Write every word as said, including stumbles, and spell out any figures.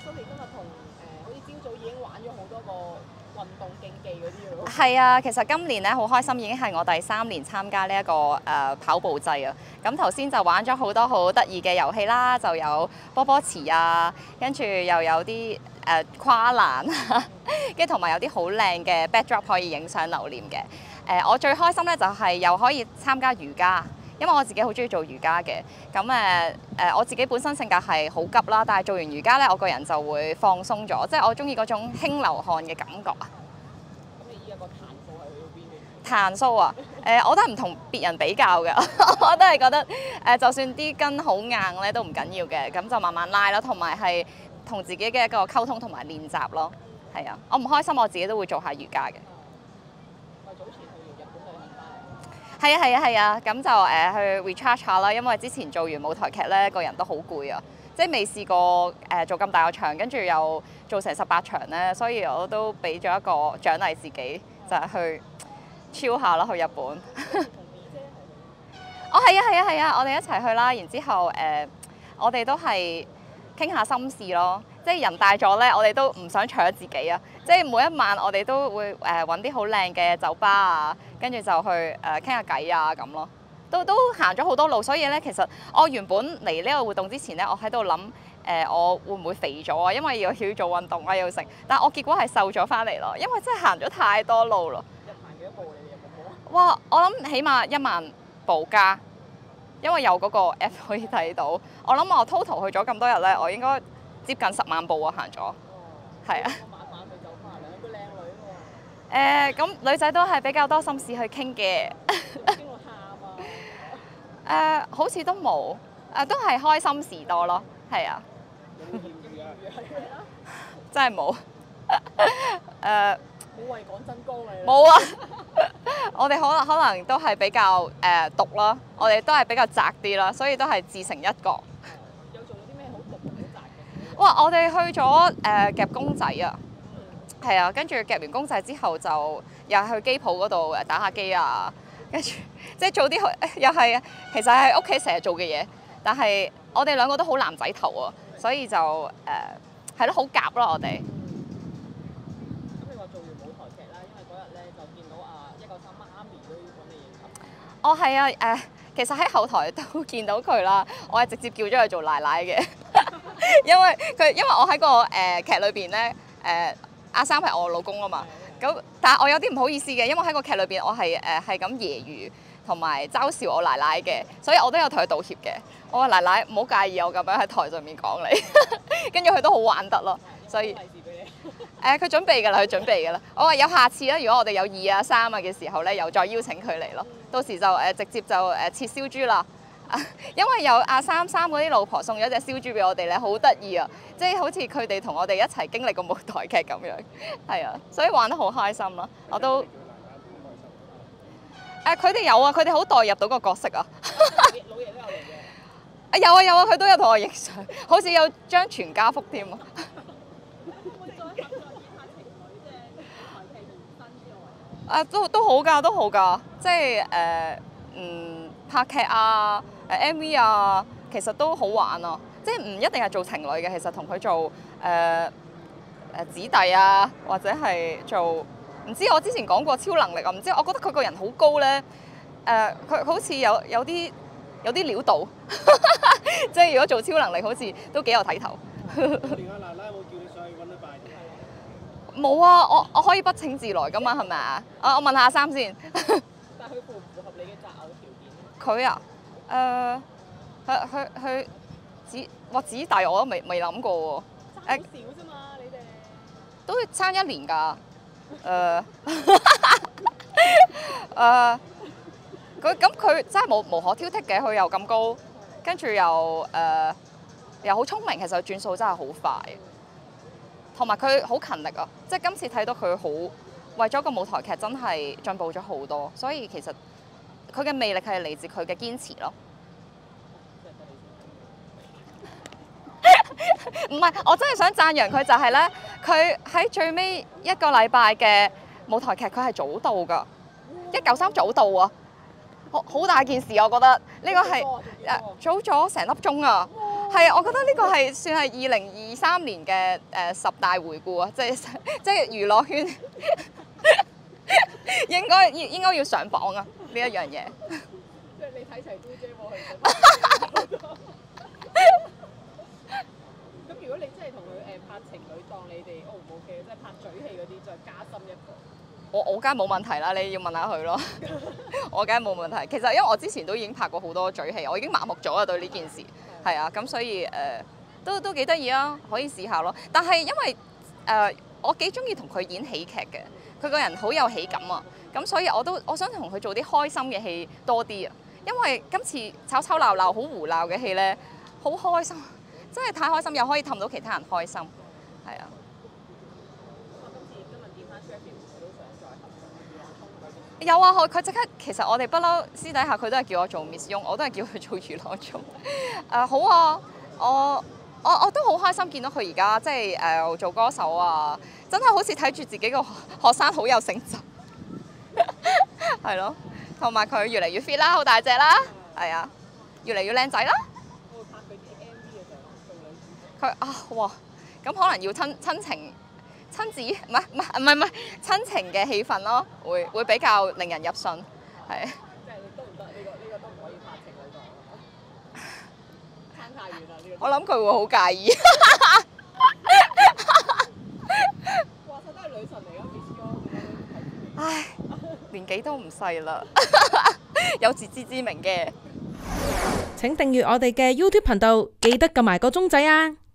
到你今日同誒好似朝早已經玩咗好多個運動競技嗰啲咯。 係啊，其實今年咧好開心，已經係我第三年參加呢、這、一個誒、呃、跑步制啊。咁頭先就玩咗好多好得意嘅遊戲啦，就有波波池啊，跟住又有啲誒、呃、跨欄啊，跟住同埋有啲好靚嘅 backdrop 可以影相留念嘅。誒、呃，我最開心咧就係又可以參加瑜伽。因為我自己好中意做瑜伽嘅，咁誒誒我自己本身性格係好急啦，但係做完瑜伽咧，我個人就會放鬆咗，即係我中意嗰種輕流汗嘅感覺啊。 咁你依家個彈數係去到邊嘅？ 彈數啊，誒、呃、我都係唔同別人比較嘅，我都係覺得誒、呃、就算啲筋好硬咧都唔緊要嘅，咁就慢慢拉咯，同埋係同自己嘅一個溝通同埋練習咯，係啊，我唔開心我自己都會做下瑜伽嘅。係啊係啊係啊，咁就誒、呃、去 recharge 下啦，因為之前做完舞台劇咧，個人都好攰啊，即係未試過誒、呃、做咁大個場，跟住又做成十八場咧，所以我都俾咗一個獎勵自己，就係、是、去 chill 下啦，去日本。哦係啊係啊係啊，我哋一齊去啦，然之後誒、呃、我哋都係傾下心事咯。即係人大咗咧，我哋都唔想搶自己啊！即係每一晚我哋都會誒揾啲好靚嘅酒吧啊，跟住就去誒傾下偈啊咁咯。都都行咗好多路，所以咧其實我原本嚟呢個活動之前咧，我喺度諗誒我會唔會肥咗啊？因為要要做運動啊，要食，但我結果係瘦咗翻嚟咯，因為真係行咗太多路咯。 日行幾多步你哋有冇數啊？ 哇！我諗起碼一萬步加，因為有嗰個 app 可以睇到。我諗我 total 去咗咁多日咧，我應該接近十萬步啊，行咗，係啊。 晚晚去酒吧，兩個靚女喎。 誒，咁女仔都係比較多心事去傾嘅。 邊個喊啊？ 誒，好似都冇，誒都係開心事多咯，係啊。 有冇豔遇啊？ 真係冇。誒。 冇為講真光你。 冇啊！我哋可能可能都係比較誒毒啦，我哋都係比較宅啲啦，所以都係自成一角。哇！我哋去咗誒、呃、夾公仔啊，係啊，跟住夾完公仔之後就又係去機鋪嗰度誒打下機啊，跟住即係做啲又係其實係屋企成日做嘅嘢，但係我哋兩個都好男仔頭啊，所以就誒係咯好夾咯我哋。 咁你話做完舞台劇啦，因為嗰日咧就見到啊一九三媽咪都揾你影合。 哦係啊誒、呃，其實喺後台都見到佢啦，我係直接叫咗佢做奶奶嘅。因為佢，因為我喺個誒、呃、劇裏邊咧，誒、呃、阿三係我老公啊嘛，咁但係我有啲唔好意思嘅，因為喺個劇裏邊我係誒係咁揶揄同埋嘲笑我奶奶嘅，所以我都有同佢道歉嘅。我話奶奶唔好介意我咁樣喺台上面講你，跟住佢都好玩得咯，所以誒佢、呃、準備㗎啦，佢準備㗎啦。我話有下次啦，如果我哋有二啊三啊嘅時候咧，又再邀請佢嚟咯，到時就誒、呃、直接就誒切燒豬啦。因為有阿三三嗰啲老婆送咗隻燒豬俾我哋咧，好得意啊！即係好似佢哋同我哋一齊經歷個舞台劇咁樣，係啊，所以玩得好開心咯。我都誒，佢哋有啊，佢哋好代入到個角色啊。 老爺都有嚟嘅。 啊有啊有啊，佢都有同我影相，好似有張全家福添啊。啊都都好㗎，都好㗎，即係誒、呃、嗯拍劇啊。誒 M V 啊，其實都好玩啊！即係唔一定係做情侶嘅，其實同佢做誒誒、呃、子弟啊，或者係做唔知我之前講過超能力啊，唔知我覺得佢個人好高咧，誒、呃、佢好似有有啲有啲料到，即係如果做超能力好似都幾有睇頭。 連阿奶奶有冇叫你上去揾佢拜年？ 冇啊，我我可以不請自來噶嘛，係咪啊？啊，我問下阿三先。 但係佢符唔符合你嘅擇偶條件？ 佢啊？誒，佢佢佢子哇子弟我都未未諗過喎。 爭少啫嘛，你哋都爭一年㗎。誒誒，佢咁佢真係無無可挑剔嘅，佢又咁高，跟住又誒、呃、又好聰明，其實佢轉數真係好快，同埋佢好勤力啊！即係今次睇到佢好為咗個舞台劇真係進步咗好多，所以其實。佢嘅魅力係嚟自佢嘅堅持咯。唔係，我真係想讚揚佢就係咧，佢喺最尾一個禮拜嘅舞台劇，佢係早到㗎。一九三早到啊，好好大件事，我覺得呢個係誒早咗成粒鐘啊。 係啊，我覺得呢個係算係二零二三年嘅誒、呃、十大回顧啊，即係即係娛樂圈應該應應該要上榜啊呢一樣嘢。 即係你睇齊姑姐喎，佢咁如果你真係同佢誒拍情侶檔，你哋 O 唔 O K？即係拍嘴戲嗰啲，再加深一個。 我我梗係冇問題啦，你要問下佢咯。我梗係冇問題。其實因為我之前都已經拍過好多嘴戲，我已經麻木咗啊對呢件事。係啊，咁所以誒、呃、都都幾得意啊，可以試下咯。但係因為誒、呃、我幾中意同佢演喜劇嘅，佢個人好有喜感啊。咁所以我都我想同佢做啲開心嘅戲多啲啊。因為今次吵吵鬧鬧好胡鬧嘅戲咧，好開心，真係太開心，又可以氹到其他人開心，係啊。有啊，佢佢即刻，其實我哋不嬲私底下佢都係叫我做 Miss Yung， 我都係叫佢做娛樂中。誒、呃、好啊，我我我都好開心見到佢而家即係誒、呃、做歌手啊，真係好似睇住自己個學生好有成就，係咯，同埋佢越嚟越 fit 啦，好大隻啦，係啊，越嚟越靚仔啦。我會拍佢啲 M V 嘅時候做女主角。佢啊哇，咁可能要親親情。親子唔係唔係唔係唔係親情嘅氣氛咯，會會比較令人入信，係。即係你得唔得？呢個呢個都唔可以拍情侶檔，差太遠啦呢個。我諗佢會好介意。話晒都係女神嚟㗎，Miss Yung。唉，年紀都唔細啦，有自知之明嘅。 請訂閱我哋嘅 YouTube 頻道，記得撳埋個鐘仔啊！